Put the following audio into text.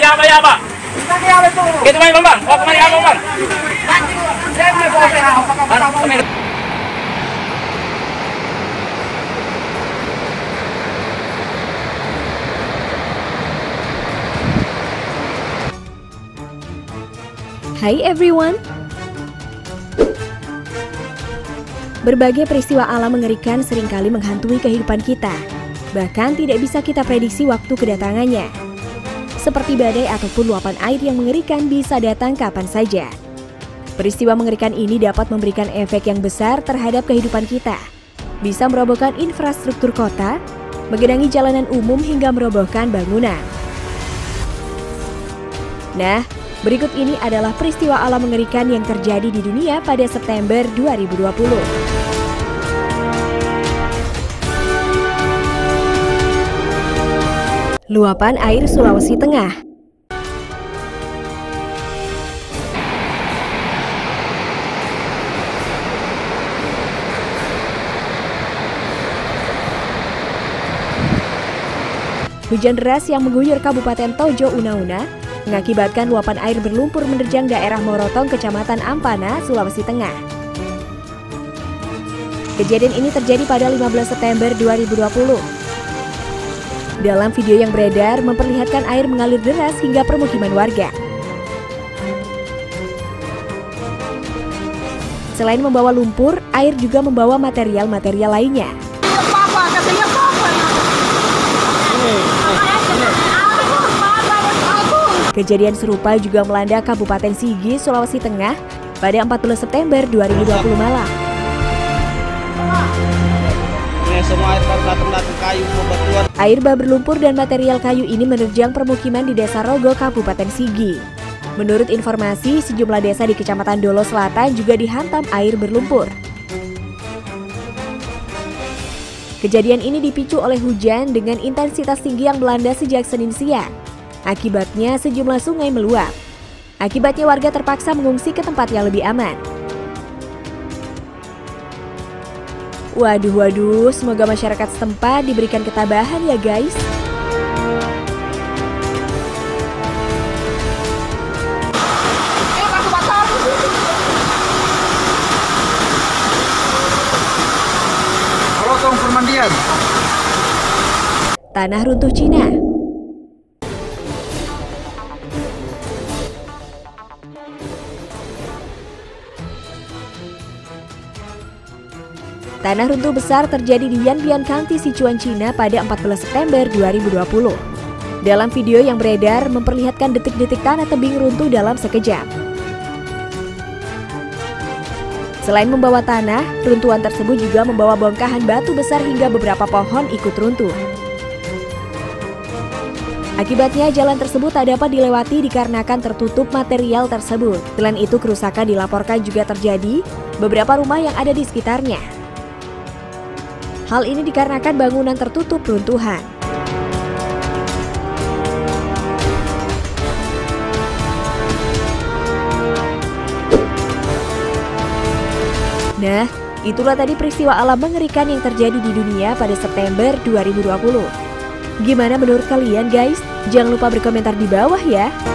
Yaba. Gitu bang. Oh kemari abang bang. Hai everyone. Berbagai peristiwa alam mengerikan seringkali menghantui kehidupan kita. Bahkan tidak bisa kita prediksi waktu kedatangannya. Seperti badai ataupun luapan air yang mengerikan bisa datang kapan saja. Peristiwa mengerikan ini dapat memberikan efek yang besar terhadap kehidupan kita. Bisa merobohkan infrastruktur kota, menggenangi jalanan umum hingga merobohkan bangunan. Nah, berikut ini adalah peristiwa alam mengerikan yang terjadi di dunia pada September 2020. Luapan air Sulawesi Tengah. Hujan deras yang mengguyur Kabupaten Tojo Una-Una mengakibatkan luapan air berlumpur menerjang daerah Morotong, Kecamatan Ampana, Sulawesi Tengah. Kejadian ini terjadi pada 15 September 2020. Dalam video yang beredar memperlihatkan air mengalir deras hingga permukiman warga. Selain membawa lumpur, air juga membawa material-material lainnya. Kejadian serupa juga melanda Kabupaten Sigi, Sulawesi Tengah pada 14 September 2020 malam. Air bah berlumpur dan material kayu ini menerjang permukiman di Desa Rogo, Kabupaten Sigi. Menurut informasi, sejumlah desa di Kecamatan Dolo Selatan juga dihantam air berlumpur. Kejadian ini dipicu oleh hujan dengan intensitas tinggi yang melanda sejak Senin siang. Akibatnya sejumlah sungai meluap. Akibatnya warga terpaksa mengungsi ke tempat yang lebih aman. Waduh, semoga masyarakat setempat diberikan ketabahan ya guys. Tanah runtuh Cina. Tanah runtuh besar terjadi di Yanbian County, Sichuan, Cina pada 14 September 2020. Dalam video yang beredar memperlihatkan detik-detik tanah tebing runtuh dalam sekejap. Selain membawa tanah, runtuhan tersebut juga membawa bongkahan batu besar hingga beberapa pohon ikut runtuh. Akibatnya jalan tersebut tak dapat dilewati dikarenakan tertutup material tersebut. Selain itu kerusakan dilaporkan juga terjadi beberapa rumah yang ada di sekitarnya. Hal ini dikarenakan bangunan tertutup runtuhan. Nah, itulah tadi peristiwa alam mengerikan yang terjadi di dunia pada September 2020. Gimana menurut kalian guys? Jangan lupa berkomentar di bawah ya.